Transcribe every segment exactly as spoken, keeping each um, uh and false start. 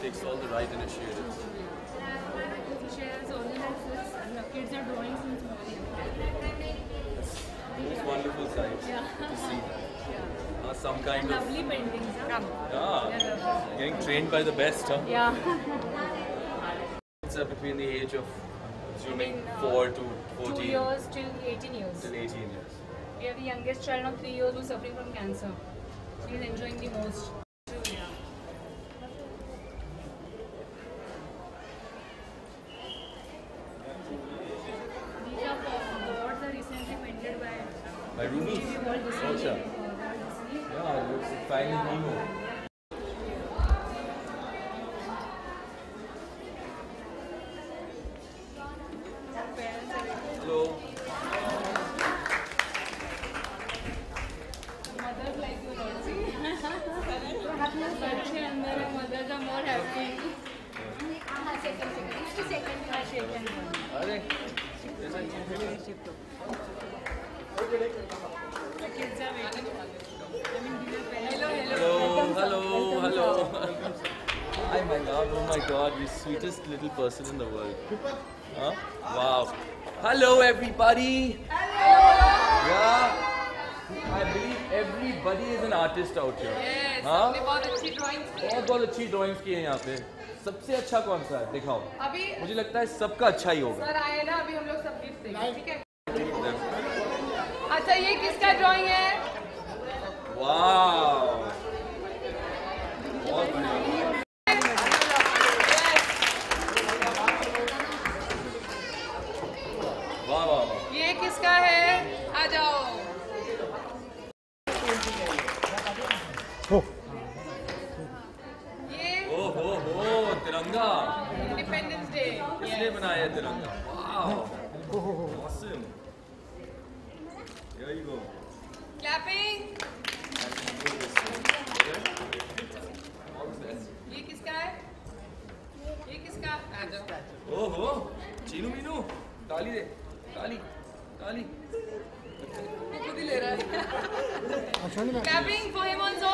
takes all the right initiatives. She has organized this. Kids are drawing since morning. Most wonderful sight Yeah. to see. Yeah. Uh, some kind of Lovely paintings. Huh? yeah, getting trained by the best, huh? Yeah. It's uh, between the age of assuming Between, uh, four to Two fourteen years till eighteen years. till eighteen years. We have the youngest child now, three years, who's suffering from cancer. She is enjoying the most. Yeah. These are boards are recently painted by By Rubens. Walt Disney. Oh, sure. Uh, Walt Disney. Yeah, it looks like Finding Nemo. Parents are Hello. mothers like you not see. बच्चे अंदर है, mothers are more happy. Second, second, second, second. अरे The kids are waiting. I mean, these are parents. Hello, hello, hello, hello. Hi, my love. Oh my God, you're the sweetest little person in the world. Huh? Wow. Hello, everybody. Hello. Yeah. I believe everybody is an artist out here. Yes, हाँ? हमने बहुत अच्छी drawings की है। बहुत बहुत अच्छी drawings की हैं यहाँ पे। सबसे अच्छा कौन सा है? दिखाओ। अभी मुझे लगता है सबका अच्छा ही होगा। सर आए ना, अभी हम लोग सब गिफ्ट देंगे, ठीक है? अच्छा, ये किसका ड्राइंग है? वाह। बहुत बढ़िया। वाह वाह वाह। ये किसका है? आ जाओ। ये ओ हो हो तिरंगा। Independence Day. किसने बनाया है तिरंगा? वाह। Awesome. Here you go. Clapping. All the best. ये किसका है? ये किसका? आ जाओ। ओ हो चीनू मीनू ताली दे ताली ताली। ये खुद ही ले रहा है। Clapping for him also.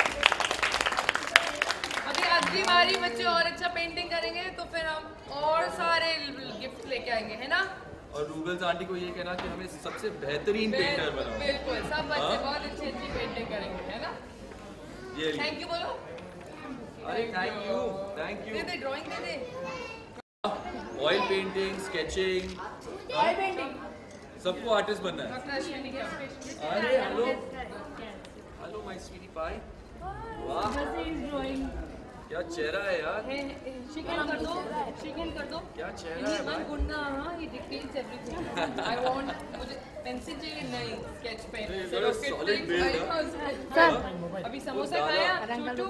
अभी अगली बारी बच्चे और अच्छा पेंटिंग करेंगे तो फिर हम और सारे गिफ्ट लेके आएंगे, है ना? और रूबल्स आंटी को ये कहना कि हमें सबसे बेहतरीन पेंटर बनाओ। बिल्कुल, सब बच्चे हाँ? बहुत अच्छी अच्छी पेंटिंग करेंगे, है ना? ये लिए। थैंक यू बोलो। अरे थैंक यू थैंक दे यू। दे ड्राइंग दे दे। Oil painting sketching oil painting. सबको आर्टिस्ट बनना है। डॉक्टर अश्विनी का। अरे hello hello my sweetie pie. वाह ड्राइंग। क्या चेहरा है यार। शिकन कर दो, शिकन कर दो। क्या चेहरा है भाई। गुंडा, हाँ, he dictates everything. I want, मुझे पेंसिल चाहिए, नहीं स्केच पेन। नहीं, चलो बड़ा फिर solid पेन- build है। सर, अभी समोसा दादा। खाया, चूटू।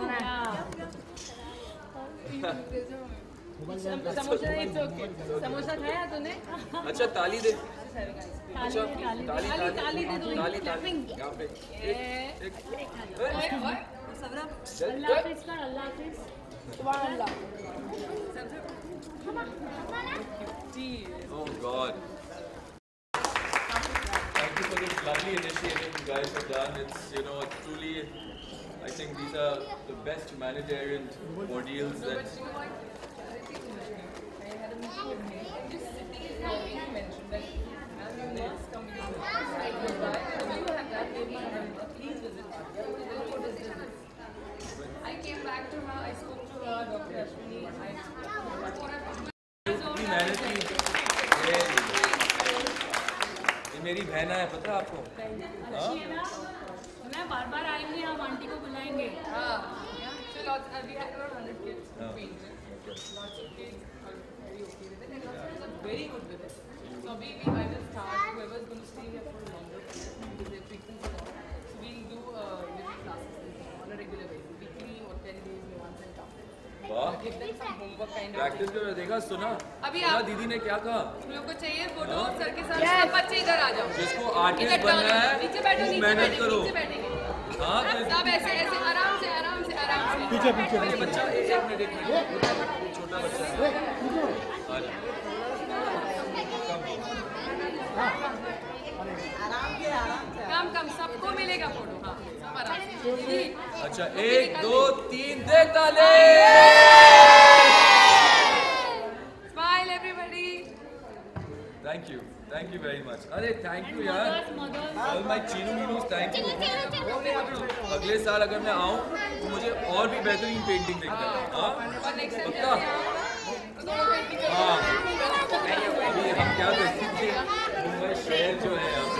Samosa it's okay. समोसा खाया तूने? अच्छा ताली दे। अच्छा ताली ताली ताली दे दो। ताली ताली यहाँ पे ये एक ओए ओए सबरा अल्लाह हाफिज़ कर, अल्लाह हाफिज़। सुभान अल्लाह। Oh God. Thank you for this lovely initiative you guys have done. It's, you know, it's truly, I think these are the best humanitarian ordeals that. I had a meeting with him. This city is not being mentioned. That as you know, it's coming in. I go by. If you have that, give me a number. Please visit her. What is this? I came back to her. I spoke to her, Doctor Ashwini. I इतनी मेहनत की। ये ये मेरी बहना है, पता है आपको? हाँ? मैं बार बार आएंगे, हम आंटी को बुलाएंगे। हाँ, so lots. Uh, we had around hundred kids who हाँ. painted. Lots of kids are very okay with it, and lots of kids are very good with it. So we, we I will start. Whoever is going to stay here for longer, because their treatments and all. So we'll do uh, living classes on a regular basis, weekly or ten days we once and come. वाह। Give them some homework kind of. Practice कर देखा सुना? अभी सुना आप- दीदी ने क्या कहा? हम लोग को चाहिए फोटो सर के साथ। सब बच्चे इधर आ जाओ। जिसको आर्टिस्ट इधर बनना है, नीचे बैठो, खूब नीचे मेहनत बैठेंगे, करो। नीचे बैठेंगे। हाँ तो सब ऐसे ऐसे आराम से आराम से आराम से। पीछे पीछे ये बच्चा एक एक मिनट एक मिनट छोटा बच्चा है। आ जा। कम कम सबको मिलेगा फोटो। हाँ सब आराम से। दीदी अच्छा एक दो तीन दे ताले। थैंक यू यार, ऑल माय चीनू मीनूस, थैंक यू। अगले साल अगर मैं आऊँ तो मुझे और भी बेहतरीन पेंटिंग देखना है। हाँ पक्का। हाँ अभी हम क्या देखेंगे, मुंबई शहर जो है यहाँ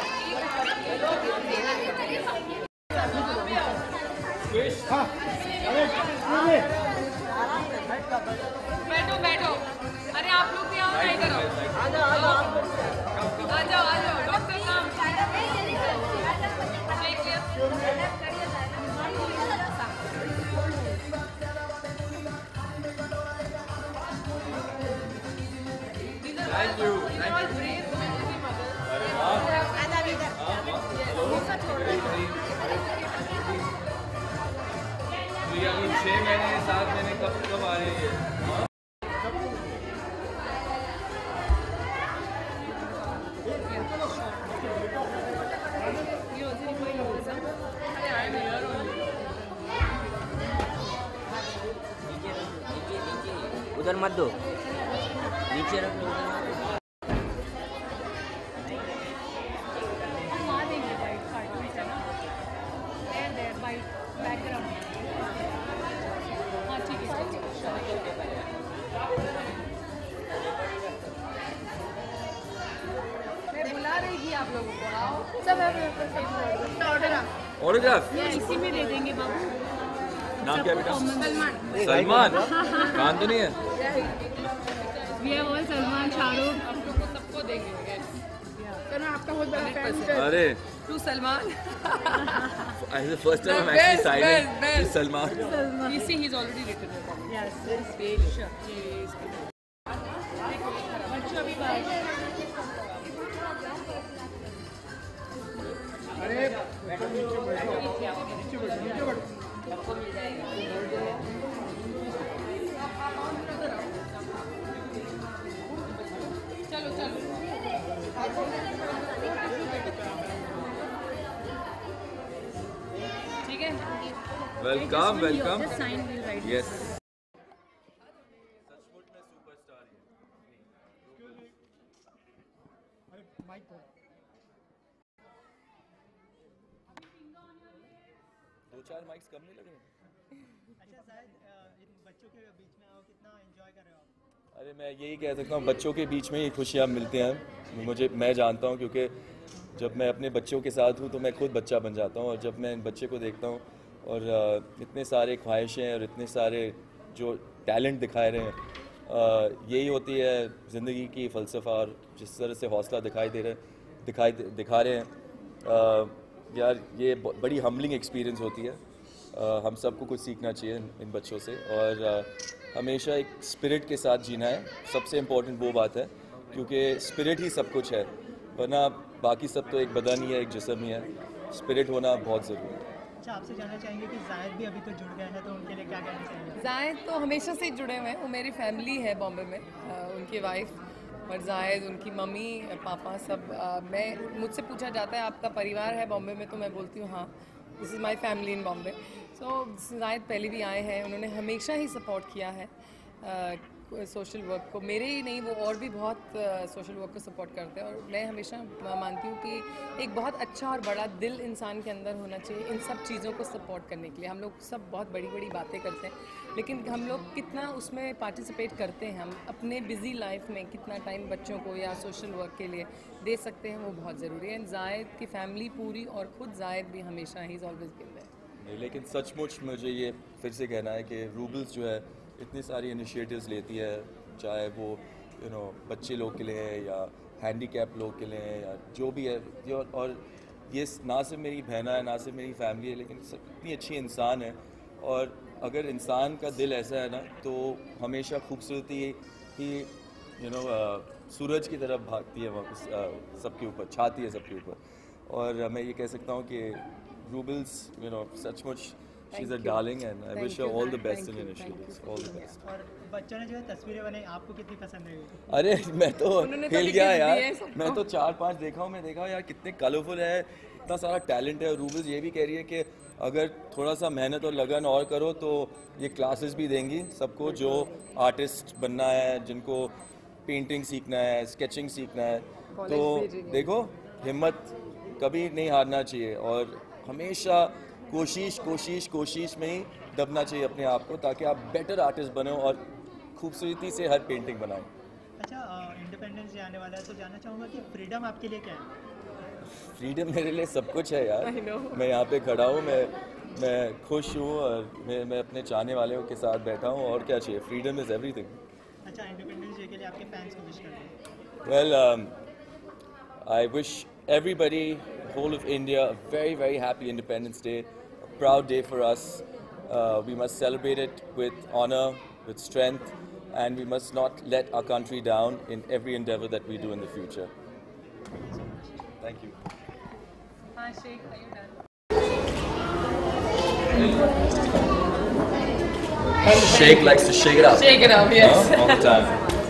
बैठो बैठो, अरे आप लोग भी आओ, नहीं करो, आ जाओ आ जाओ आ जाओ आ जाओ डॉक्टर साहब। Thank you, thank you. ये अभी छः महीने सात महीने कब कब आ रही है? उधर मत दो, नीचे रख लो। मैं बुला रही थी आप लोगों को, आओ सब ऑटोग्राफ। ऑटोग्राफ इसी में दे देंगे बाबू। नाम क्या बेटा? सलमान। सलमान, कान तो नहीं है? We are all Salman, Shahrukh, आप लोग को सबको देंगे। सर मैं आपका बहुत बड़ा फैन हूं। अरे to Salman. First time I'm actually signing to Salman. You see, he's already written it. Yes, yes. Sure. Yes. बच्चों अभी बाहर। अरे बैठो नीचे बैठो नीचे बैठो नीचे बैठो सबको मिल जाएगा। चलो चलो ठीक है। Welcome welcome. यस दो चार माइक्स कम नहीं लग रहे? अच्छा शायद इन बच्चों के बीच में आओ, कितना एंजॉय कर रहे हो आप? अरे मैं यही कह सकता हूँ, बच्चों के बीच में ही खुशियाँ मिलती हैं मुझे, मैं जानता हूँ, क्योंकि जब मैं अपने बच्चों के साथ हूँ तो मैं खुद बच्चा बन जाता हूँ। और जब मैं इन बच्चे को देखता हूँ और इतने सारे ख्वाहिशें और इतने सारे जो टैलेंट दिखाए रहे हैं, यही होती है ज़िंदगी की फ़लसफ़ा। और जिस तरह से हौसला दिखाई दे रहे दिखाई दिखा रहे हैं यार, ये बड़ी हम्बलिंग एक्सपीरियंस होती है। हम सबको कुछ सीखना चाहिए इन बच्चों से, और हमेशा एक स्पिरिट के साथ जीना है। सबसे इम्पोर्टेंट वो बात है, क्योंकि स्पिरिट ही सब कुछ है, वरना बाकी सब तो एक बदन ही है, एक जिस्म ही है। स्पिरिट होना बहुत ज़रूरी है। अच्छा आपसे जानना चाहेंगे कि जायद भी अभी तो जुड़ गए हैं, तो उनके लिए क्या कहना चाहेंगे? जायद तो हमेशा से जुड़े हुए हैं, वो मेरी फैमिली है बॉम्बे में, आ, उनकी वाइफ और जायद, उनकी मम्मी पापा सब। आ, मैं मुझसे पूछा जाता है आपका परिवार है बॉम्बे में, तो मैं बोलती हूँ हाँ, this is my family in Bombay. So Zayed पहले भी आए हैं, उन्होंने हमेशा ही सपोर्ट किया है सोशल वर्क को, मेरे ही नहीं वो और भी बहुत सोशल वर्क को सपोर्ट करते हैं। और मैं हमेशा मानती हूँ कि एक बहुत अच्छा और बड़ा दिल इंसान के अंदर होना चाहिए इन सब चीज़ों को सपोर्ट करने के लिए। हम लोग सब बहुत बड़ी बड़ी बातें करते हैं, लेकिन हम लोग कितना उसमें पार्टिसिपेट करते हैं, हम अपने बिजी लाइफ में कितना टाइम बच्चों को या सोशल वर्क के लिए दे सकते हैं, वो बहुत ज़रूरी है। जायद की फैमिली पूरी और ख़ुद जायद भी हमेशा ही इज़ ऑलवेज गिव देयर। लेकिन सचमुच मुझे ये फिर से कहना है कि रूबल्स जो है इतनी सारी इनिशिएटिव्स लेती है, चाहे वो यू नो बच्चे लोग के लिए है या हैंडीकैप लोग के लिए है या जो भी है। और ये ना सिर्फ मेरी बहना है, ना सिर्फ मेरी फैमिली है, लेकिन इतनी अच्छी इंसान है। और अगर इंसान का दिल ऐसा है ना, तो हमेशा खूबसूरती ही यू नो सूरज की तरफ भागती है वापस सबके ऊपर, छाती है सबके ऊपर। और मैं ये कह सकता हूँ कि रूबल्स यू नो सचमुच she is a darling and I wish her all the best in initiatives, all the best. और बच्चों ने जो है तस्वीरें बनाई, आपको कितनी पसंद आई? अरे मैं तो हिल गया यार, मैं सबको। तो चार पांच देखा हूँ, मैं देखा यार कितने कलरफुल है, इतना सारा टैलेंट है। और रूबल्स ये भी कह रही है कि अगर थोड़ा सा मेहनत और लगन और करो तो ये क्लासेस भी देंगी सबको, जो आर्टिस्ट बनना है, जिनको पेंटिंग सीखना है, स्केचिंग सीखना है। तो देखो हिम्मत कभी नहीं हारना चाहिए और हमेशा कोशिश कोशिश कोशिश में ही दबना चाहिए अपने आप को, ताकि आप बेटर आर्टिस्ट बनो और खूबसूरती से हर पेंटिंग बनाएं। अच्छा, इंडिपेंडेंस डे आने वाला है तो जानना चाहूँगा कि फ्रीडम आपके लिए क्या है? फ्रीडम मेरे लिए सब कुछ है यार। मैं यहाँ पे खड़ा हूँ, मैं मैं खुश हूँ और मैं मैं अपने चाहने वालों के साथ बैठा हूँ, और क्या चाहिए? Freedom is everything. अच्छा, इंडिपेंडेंस डे के लिए आपके फैंस को विश कर दें। Well, um, I wish everybody, whole of India, a very, very happy Independence Day. A proud day for us. Uh, we must celebrate it with honor, with strength, and we must not let our country down in every endeavor that we do in the future. Thank you. हाँ, Sheikh, are you done? Sheikh likes to shake it up. Shake it up, yes. Huh? All the time.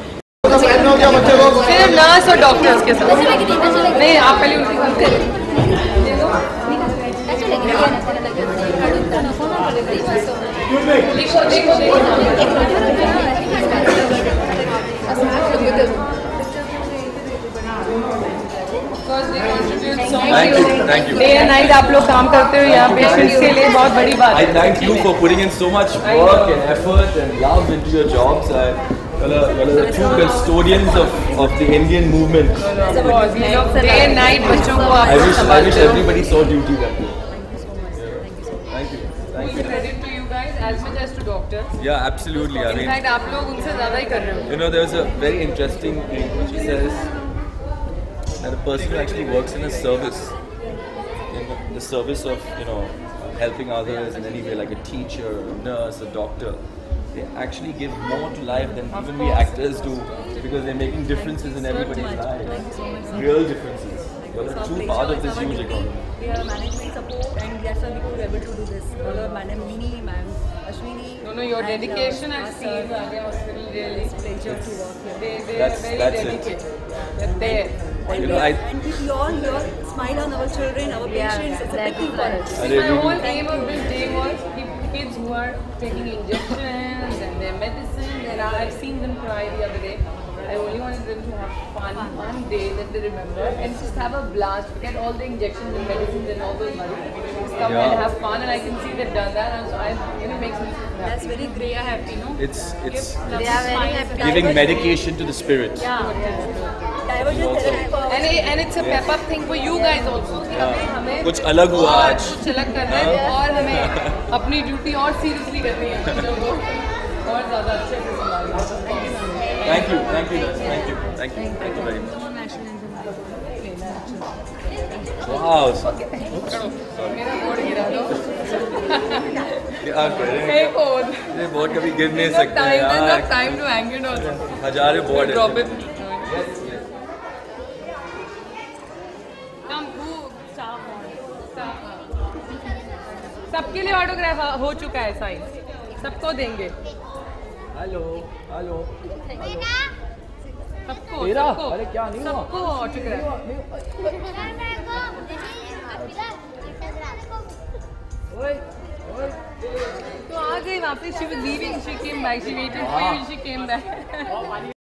सिर्फ nurse और doctors के साथ। नहीं, आप पहले उनकी बात करें। देखो देखो देखो। Thank you, thank you. Day and night आप लोग काम करते हो यहाँ पेशेंट्स के लिए, बहुत बड़ी बात I है। thank you for putting in so much work and effort and love into your jobs. I, you're, the, you're the true custodians of, of the Indian movement. Day and night बच्चों को आप I wish, I wish everybody saw duty that way. Thank you, thank you. Credit to you guys as much as to doctors. Yeah, absolutely. I In mean, fact, आप लोग उनसे ज़्यादा ही कर रहे हो। you know, there's a very interesting thing which says that a person who actually works in a service, in the, the service of, you know, helping others in any way, like a teacher, a nurse, a doctor, they actually give more to life than even we actors do, because they're making differences in everybody's lives. Real differences. You're a true part of this huge economy. We have management support, and that's why we could able to do this. All our Madam Mini, Ma'am Ashwini. No, no, your and, dedication uh, I've us, seen uh, at the hospital really. It's pleasure to work here. They, they That's- are very that's it. dedicated. They're there. And, You we, know, I- and we all here smile on our children, our patients. It's a big thing for us. Arey, My we whole do- aim of this day was keep kids who are taking injections and their medicines, and I've seen them cry the other day. I only wanted them to have fun, one day that they remember, and just have a blast. Forget all the injections and medicines and all those money. Just come Yeah. and have fun, and I can see they've done that, and so I, you know, makes me so happy. That's very great. They are happy, no? It's it's They are very happy. giving medication to the spirit. Yeah. Diversion therapy for And, it, and it's a pep up thing for you guys also. कि हमें हमें कुछ अलग हुआ और आज। कुछ अलग करना है और हमें अपनी ड्यूटी और सीरियसली करनी है चीज़ों को और ज़्यादा अच्छे से संभालना है। Thank you, thank you, thank you, thank you, thank you very much. Wow. मेरा बोर्ड गिरा दो। क्या करें? Hey, board. ये बोर्ड कभी गिर नहीं Not सकते time, there's यार। not time to hang it also. Hazare board है। Drop it. Come, who? Staff. Staff. सबके लिए ऑटोग्राफ हो चुका है साइन, सबको देंगे। Hello, hello. सबको तेरा? सबको अरे क्या नहीं हुआ? सबको ऑटोग्राफ। तो आ गई वापस, she was leaving, she came back, she waited for you, she came back.